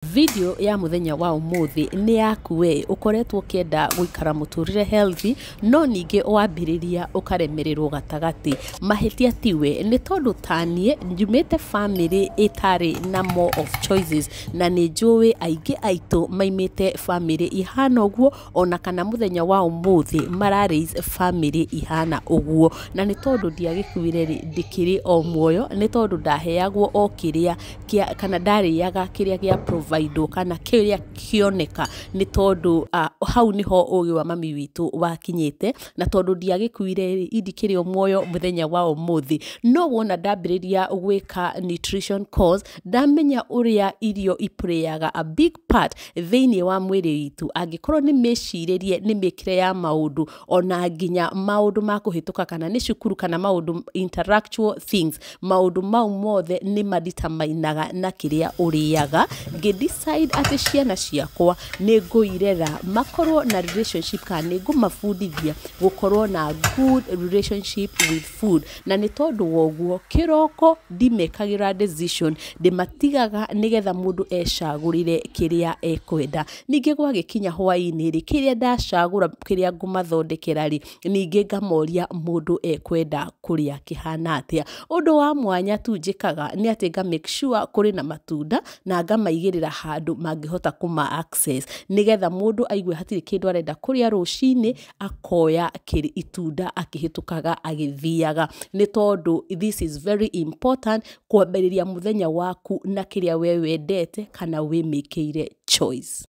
Video ya muthenya wa umuthi ni yaku we ukoretwo ukienda guikara muturire healthy no ninge wambiriria ukaremererwo gatagati mahitia tiwe ni tondu tanie njumite family itari na more of choices na ni njui aingi aitu maimite family ihana uguo ona kana muthenya wa umuthi mararaise family ihana uguo na ni tondu ndiagikuire ndikiri o muoyo ni tondu ndaheagwo o kiria kana ndariaga kiria gia provide kana kiria kioneka ni tondu hau niho ugi wa mami witu wakinyite na tondu ndiagikuire indikiri o muoyo muthenya wa umuthi no wona ndambiriria gwika nutrition course ndamenya uria irio iplayaga a big part thini wa mwiri witu angikorwo ni meciririe ni mikire ya maundu ona nginya maundu ma kuhituka kana ni cukuru kana maundu intellectual things maundu mau mothe ni maditamainaga na kiria uriaga decide ati ciana ciakwa ni nguirera makorwo na relationship kana ni ngumafundithia gukorwo na good relationship with food na ni tondu woguo kiroko ndimekagira decision ndimatigaga nigetha mundu ecagurire kiria ekwenda ninge gwagikinya hwaini ri kiria ndacagura kiria ngumathondekera ri ninge ngamoria mundu ekwenda kuria kihana atia undu wa mwanya tu njikaga ni ati nga make sure kuri na matunda na ngamaigirira handu mangihota kuma access nigetha mundu aigue hatiri kindu arenda kuria rucini akoya kiri itunda akihitukaga agithiaga ni tondu this is very important kwambiriria muthenya waku na kiria we wendete kana we mikeire choice.